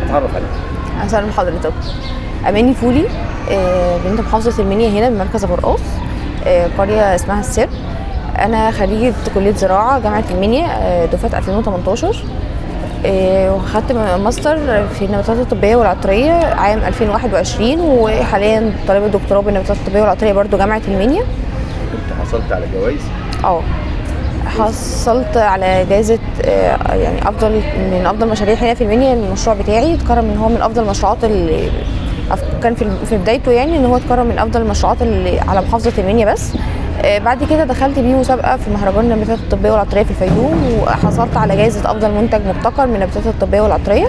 نتعرف عليك. اهلا بحضرتك. اماني فولي، بنت محافظه المنيا هنا بمركز ابو رقاص، قريه اسمها السر. انا خريجه كليه زراعه جامعه المنيا، دفعه 2018. وخدت ماستر في النباتات الطبيه والعطريه عام 2021، وحاليا طالبه دكتوراه بالنباتات الطبيه والعطريه برضو جامعه المنيا. كنت حصلت على جوائز؟ حصلت على جائزه يعني من افضل مشاريع هنا في المنيا. المشروع بتاعي اتكرم ان هو من افضل المشروعات اللي كان في بدايته، يعني ان هو اتكرم من افضل المشروعات اللي على محافظه المنيا بس. بعد كده دخلت بيه مسابقه في مهرجان النباتات الطبيه والعطريه في الفيوم، وحصلت على جائزه افضل منتج مبتكر من النباتات الطبيه والعطريه.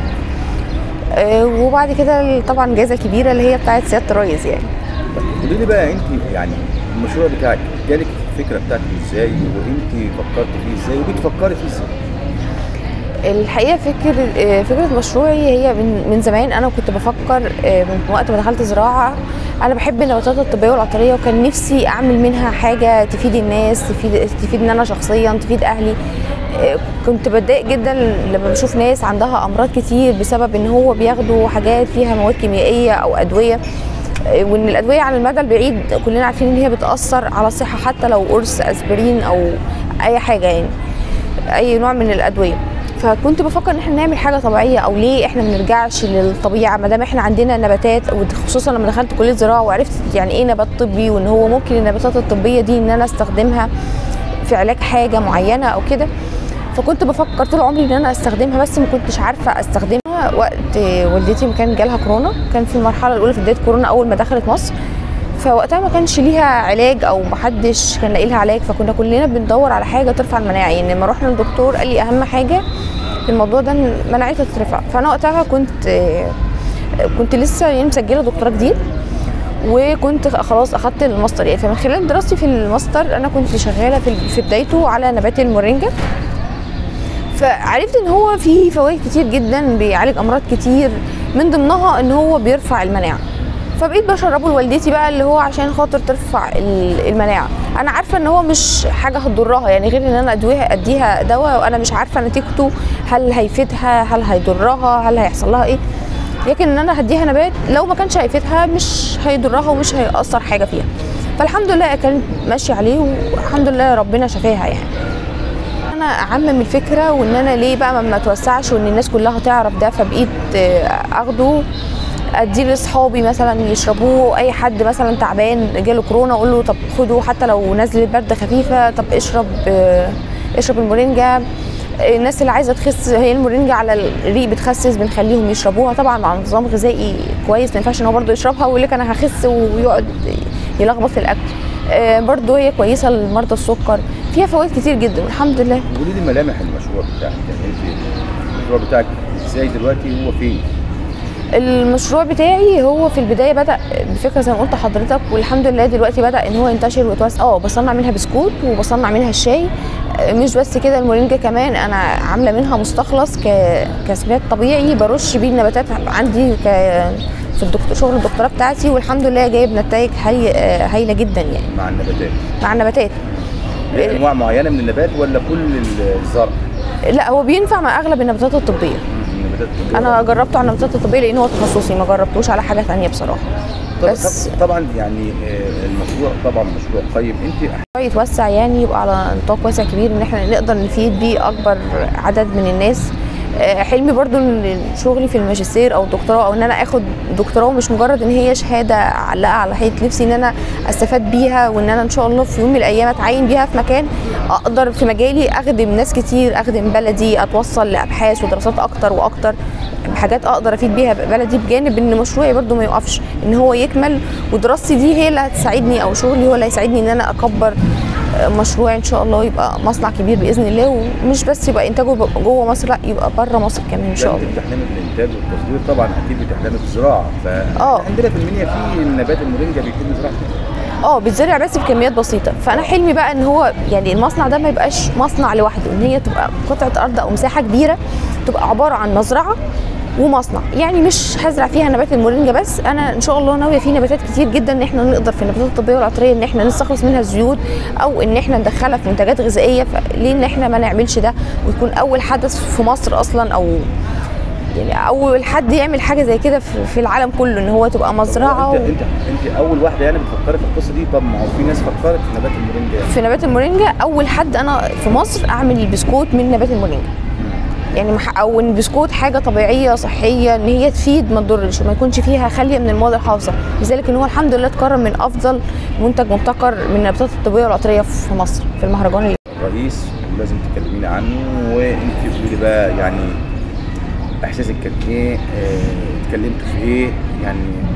وبعد كده طبعا الجائزه الكبيره اللي هي بتاعت سياده الرئيس. يعني قولي لي بقى، انت يعني المشروع بتاعك جالك الفكره بتاعته ازاي، وانت فكرت فيه ازاي، وبتفكري فيه ازاي؟ الحقيقه فكره مشروعي هي من زمان. انا كنت بفكر من وقت ما دخلت زراعه. انا بحب النباتات الطبيه والعطريه، وكان نفسي اعمل منها حاجه تفيد الناس، تفيدني انا شخصيا، تفيد اهلي. كنت بتضايق جدا لما بشوف ناس عندها امراض كتير بسبب ان هو بياخدوا حاجات فيها مواد كيميائيه او ادويه، وان الادويه على المدى البعيد كلنا عارفين ان هي بتاثر على الصحه، حتى لو قرص اسبرين او اي حاجه، يعني اي نوع من الادويه. فكنت بفكر ان احنا نعمل حاجه طبيعيه، او ليه احنا ما نرجعش للطبيعه ما دام احنا عندنا نباتات. وخصوصا لما دخلت كليه زراعه وعرفت يعني ايه نبات طبي، وان هو ممكن النباتات الطبيه دي ان انا استخدمها في علاج حاجه معينه او كده. فكنت بفكر طول عمري ان انا استخدمها، بس ما كنتش عارفه استخدمها. وقت والدتي كان جالها كورونا، كان في المرحله الاولى في بدايه كورونا اول ما دخلت مصر، فوقتها ما كانش ليها علاج او محدش كان لاقي لها علاج، فكنا كلنا بندور على حاجه ترفع المناعه. يعني لما رحنا للدكتور قال لي اهم حاجه في الموضوع ده ان مناعتها ترفع. فانا وقتها كنت لسه يعني مسجله دكتوراه جديد، وكنت خلاص اخدت الماستر. يعني فمن خلال دراستي في الماستر انا كنت شغاله في بدايته على نبات المورينجا، فعرفت ان هو فيه فوائد كتير جدا، بيعالج امراض كتير، من ضمنها ان هو بيرفع المناعه. فبقيت بشربه لوالدتي بقى، اللي هو عشان خاطر ترفع المناعه. انا عارفه ان هو مش حاجه هتضرها، يعني غير ان انا اديها دواء وانا مش عارفه نتيجته، هل هيفيدها، هل هيضرها، هل هيحصل لها ايه. لكن ان انا هديها نبات لو ما كانش هيفيدها مش هيضرها ومش هيأثر حاجه فيها. فالحمد لله كانت ماشيه عليه، والحمد لله ربنا شفاها. يعني انا اعمم الفكره، وان انا ليه بقى ما اتوسعش وان الناس كلها تعرف ده. فبقيت اخده اديه لاصحابي مثلا يشربوه. اي حد مثلا تعبان جاله كورونا اقول له طب خده، حتى لو نزله برد خفيفه، طب اشرب المورينجا. الناس اللي عايزه تخس، هي المورينجا على الريق بتخسس، بنخليهم يشربوها طبعا مع نظام غذائي كويس. ما ينفعش ان هو برده يشربها ويقول لك انا هخس ويقعد يلخبط في الاكل. برده هي كويسه لمرضى السكر، فيها فوائد كتير جدا الحمد لله. قولي لي ملامح المشروع بتاعك، يعني انت المشروع بتاعك ازاي دلوقتي، هو فين؟ المشروع بتاعي هو في البدايه بدا بفكره زي ما قلت لحضرتك، والحمد لله دلوقتي بدا ان هو ينتشر ويتوسع. بصنع منها بسكوت وبصنع منها الشاي. مش بس كده، المورينجا كمان انا عامله منها مستخلص كسمات طبيعي برش بيه النباتات عندي في شغل الدكتوراه بتاعتي، والحمد لله جايب نتائج هايله جدا. يعني مع النباتات انواع معينه من النبات ولا كل الزرع؟ لا، هو بينفع مع اغلب النباتات الطبيه. انا جربته على النباتات الطبيه لان هو تخصصي، ما جربتوش على حاجه ثانيه بصراحه. بس طبعا يعني المشروع طبعا مشروع قيم. انت يتوسع، يعني يبقى على نطاق واسع كبير، ان احنا نقدر نفيد بيه اكبر عدد من الناس. حلمي برضو ان شغلي في الماجستير او الدكتوراه، او ان انا اخد دكتوراه مش مجرد ان هي شهاده اعلقها على حيط. نفسي ان انا استفاد بيها، وان انا ان شاء الله في يوم من الايام اتعين بيها في مكان اقدر في مجالي اخدم ناس كتير، اخدم بلدي، اتوصل لابحاث ودراسات اكتر واكتر، حاجات اقدر افيد بيها بلدي، بجانب ان مشروعي برضو ما يوقفش، ان هو يكمل. ودراستي دي هي اللي هتساعدني، او شغلي هو اللي هيساعدني ان انا اكبر مشروعي ان شاء الله، يبقى مصنع كبير باذن الله، ومش بس يبقى انتاجه جوه مصر، لا يبقى بره مصر كمان ان شاء الله. بتحلمي بالانتاج والتصدير طبعا، اكيد بتحلمي بالزراعه. عندنا في المنيا في نبات المورينجا بيتم زراعته. بيتزرع بس بكميات بسيطه. فانا حلمي بقى ان هو يعني المصنع ده ما يبقاش مصنع لوحده، ان هي تبقى قطعه ارض او مساحه كبيره تبقى عباره عن مزرعه ومصنع. يعني مش هزرع فيها نبات المورينجا بس، انا ان شاء الله ناويه في نباتات كتير جدا ان احنا نقدر في النباتات الطبيه والعطريه ان احنا نستخلص منها الزيوت، او ان احنا ندخلها في منتجات غذائيه. فليه ان احنا ما نعملش ده ويكون اول حدث في مصر اصلا، او يعني اول حد يعمل حاجه زي كده في العالم كله، ان هو تبقى مزرعه. انت اول واحده يعني بتفكري في القصه دي؟ طب ما هو في ناس فكرت في نبات المورينجا يعني. في نبات المورينجا اول حد انا في مصر اعمل بسكوت من نبات المورينجا، يعني او ان بسكوت حاجه طبيعيه صحيه ان هي تفيد ما تضرش وما يكونش فيها خاليه من المواد الحافظه، لذلك ان هو الحمد لله اتكرم من افضل منتج مبتكر من النباتات الطبيه والعطريه في مصر في المهرجان. الرئيس لازم تكلميني عنه، وانت تقولي لي بقى يعني احساسك كان ايه، اتكلمتوا في ايه يعني،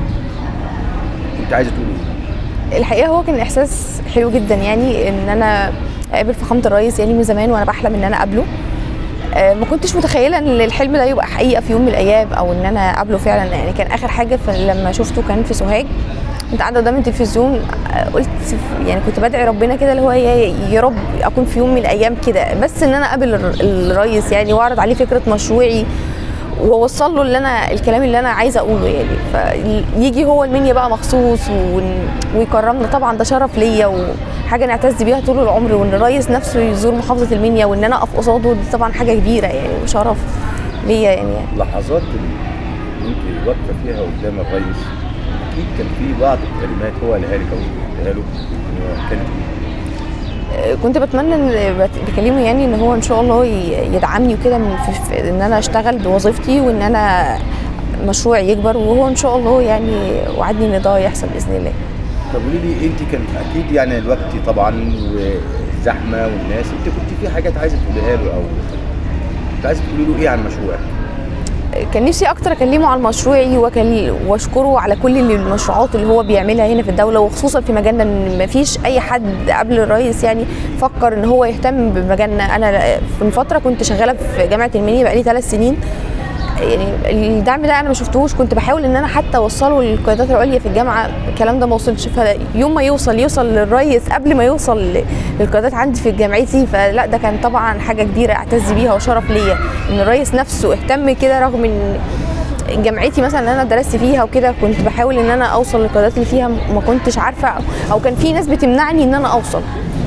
انت عايزه تقولي ايه؟ الحقيقه هو كان احساس حلو جدا، يعني ان انا اقابل فخامه الرئيس، يعني من زمان وانا بحلم ان انا اقابله. ما كنتش متخيله ان الحلم ده يبقى حقيقه في يوم من الايام، او ان انا اقابله فعلا. يعني كان اخر حاجه لما شفته كان في سوهاج، كنت قاعده قدام التلفزيون، قلت يعني كنت بدعي ربنا كده اللي هو يا رب اكون في يوم من الايام كده، بس ان انا اقابل الرئيس يعني واعرض عليه فكره مشروعي واوصل له الكلام اللي انا عايزه اقوله يعني. فيجي هو المنيا بقى مخصوص ويكرمنا، طبعا ده شرف ليا وحاجه نعتز بيها طول العمر، وان الرئيس نفسه يزور محافظه المنيا وان انا اقف قصاده، دي طبعا حاجه كبيره يعني وشرف ليا يعني. لحظات اللي انت واقفه فيها قدام الرئيس اكيد كان في بعض الكلمات هو قالها لك او قالها له، كانت كنت بتمنى ان بكلمه يعني ان هو ان شاء الله يدعمني وكده ان انا اشتغل بوظيفتي وان انا مشروعي يكبر، وهو ان شاء الله يعني وعدني ان ده يحصل باذن الله. طب قولي لي انت كان اكيد يعني الوقت طبعا والزحمه والناس، انت كنت في حاجات عايزه تقوليها له او كنت عايزه تقولي له ايه عن مشروعك؟ كان نفسي اكتر اكلمه عن مشروعي واشكره على كل المشروعات اللي هو بيعملها هنا في الدوله، وخصوصا في مجالنا، ان مفيش اي حد قبل الرئيس يعني فكر ان هو يهتم بمجالنا. انا من فتره كنت شغاله في جامعه المنيا بقالي 3 سنين، يعني الدعم ده انا ما شفتهوش، كنت بحاول ان انا حتى اوصله للقيادات العليا في الجامعه، الكلام ده ما وصلش، فيوم ما يوصل للرئيس قبل ما يوصل للقيادات عندي في جامعتي، فلا ده كان طبعا حاجه كبيره اعتز بيها وشرف ليا ان الرئيس نفسه اهتم كده، رغم ان جامعتي مثلا اللي انا درست فيها وكده كنت بحاول ان انا اوصل للقيادات اللي فيها ما كنتش عارفه، او كان في ناس بتمنعني ان انا اوصل.